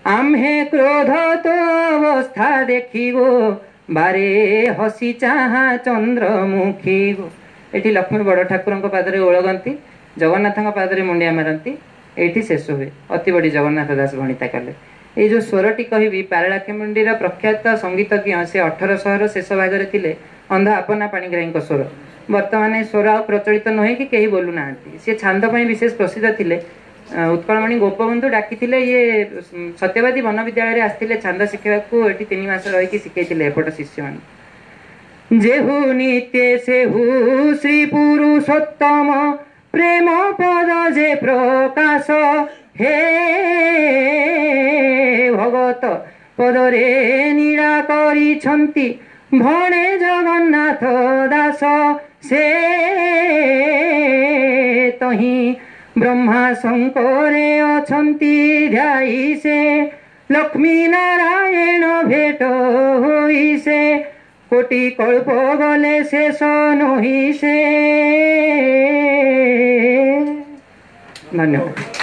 आम्हे क्रोध तो अवस्था देखी गो बारे हसी चाहा चंद्रमुखी गो। एठी लक्ष्मी बड़ ठाकुर पादरे ओळगंती, जगन्नाथ पादरे मुंडिया मारती, एठी शेष हुए। अति बड़ी जगन्नाथ दास भणिता कले। ये जो स्वरटी कहबी पारଳାଖେମୁଣ୍ଡିର प्रख्यात संगीतज्ञ से 1800 शेष भाग में थे अंधा अपना पाणिग्राही स्वर। बर्तमान स्वर आ प्रचलित नुहे कि कहीं बोलू ना सी छांद विशेष प्रसिद्ध थे। उत्कलमणि गोपबंधु डाकी ये सत्यवादी वन विद्यालय आसते छांद शिखा को ये 3 मास रही शिखई एपट शिष्य मान। जेहु नित्य सेहु श्री पुरुषोत्तम प्रेम पद जे प्रकाश हे भगत पदरे नीड़ा करिछंती भणे जगन्नाथ दास से तही ब्रह्मा शंकरे अछंती ध्याई से लक्ष्मी नारायण भेट होई से कोटि कल्प गले शेष नही से। धन्यवाद।